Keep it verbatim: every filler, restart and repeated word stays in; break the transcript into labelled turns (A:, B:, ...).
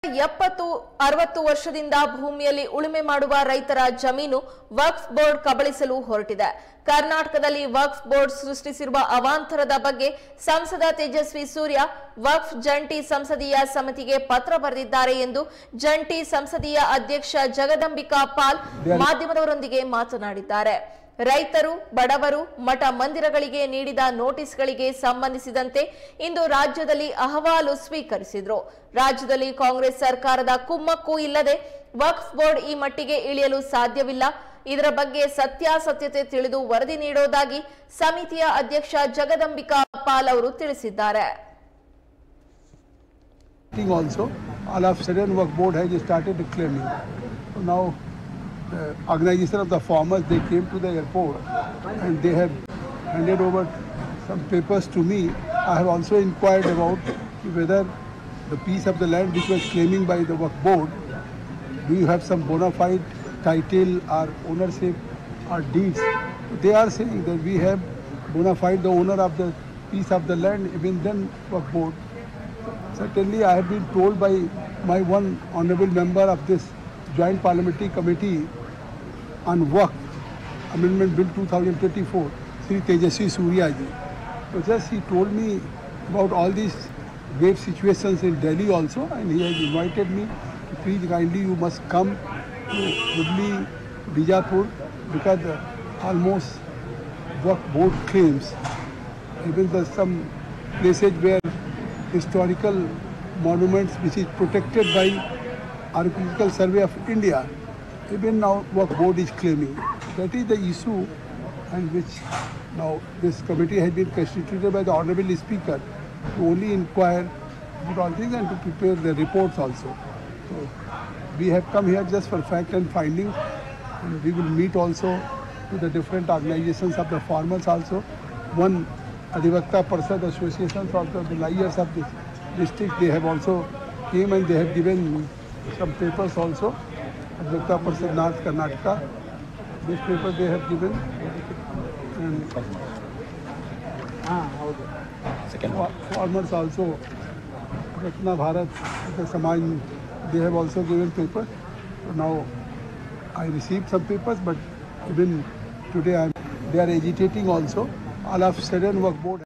A: ಎಪ್ಪತ್ತು ಅರವತ್ತು ವರ್ಷದಿಂದ ಭೂಮಿಯಲ್ಲಿ ಉಳುಮೆ ಮಾಡುವ ರೈತರ ಜಮೀನು ವಕ್ಫ್ ಬೋರ್ಡ್ ಕಬಳಿಸಲು ಹೊರಟಿದೆ. ಕರ್ನಾಟಕದಲ್ಲಿ ವಕ್ಫ್ ಬೋರ್ಡ್ ಸೃಷ್ಟಿಸಿರುವ ಅವಾಂತರದ ಬಗ್ಗೆ ಸಂಸದ ತೇಜಸ್ವಿ ಸೂರ್ಯ ವಕ್ಫ್ ಜಂಟಿ ಸಂಸದೀಯ ಸಮಿತಿಗೆ ಪತ್ರ ಬರೆದಿದ್ದಾರೆ ಎಂದು ಜಂಟಿ ಸಂಸದೀಯ ಅಧ್ಯಕ್ಷ ಜಗದಂಬಿಕಾ ಪಾಲ್ ಮಾಧ್ಯಮದವರೊಂದಿಗೆ ಮಾತನಾಡಿದ್ದಾರೆ. ರೈತರು, ಬಡವರು, ಮಠ ಮಂದಿರಗಳಿಗೆ ನೀಡಿದ ನೋಟಿಸ್ಗಳಿಗೆ ಸಂಬಂಧಿಸಿದಂತೆ ಇಂದು ರಾಜ್ಯದಲ್ಲಿ ಅಹವಾಲು ಸ್ವೀಕರಿಸಿದ್ರು. ರಾಜ್ಯದಲ್ಲಿ ಕಾಂಗ್ರೆಸ್ ಸರ್ಕಾರದ ಕುಮ್ಮಕ್ಕು ಇಲ್ಲದೆ ವಕ್ಫ್ ಬೋರ್ಡ್ ಈ ಮಟ್ಟಿಗೆ ಇಳಿಯಲು ಸಾಧ್ಯವಿಲ್ಲ. ಇದರ ಬಗ್ಗೆ ಸತ್ಯಾಸತ್ಯತೆ ತಿಳಿದು ವರದಿ ನೀಡೋದಾಗಿ ಸಮಿತಿಯ ಅಧ್ಯಕ್ಷ ಜಗದಂಬಿಕಾ ಪಾಲ್ ಅವರು ತಿಳಿಸಿದ್ದಾರೆ.
B: Also, all of a sudden, Waqf Board has started claiming. Now, the organization of the farmers, they came to the airport and they have handed over some papers to me. I have also inquired about whether the piece of the land which was claiming by the Waqf Board, do you have some bona fide title or ownership or deeds? They are saying that we have bona fide the owner of the piece of the land, even then Waqf Board. Certainly, I have been told by my one honorable member of this Joint Parliamentary Committee on Waqf Amendment Bill two thousand twenty-four, Sri Tejasvi Surya ji. So just he told me about all these grave situations in Delhi also, and he has invited me to please kindly you must come to Hubli, Bijapur, because the almost Waqf Board claims even the some places where historical monuments which is protected by Archaeological Survey of India, even now Waqf Board is claiming. That is the issue, and which now this committee has been constituted by the Honorable Speaker to only inquire about all things and to prepare the reports also. So we have come here just for fact and findings, and we will meet also with the different organizations of the farmers also. One Adhivakta Parsad associations also, the lawyers of this district, they have also came and they have given some papers also. Adhivakta Parsad North Karnataka, this paper they have given. And Second. farmers also, Ratna Bharat, the Samaj, they have also given papers. So now I received some papers, but even today I am, they are agitating also. All of a sudden Waqf Board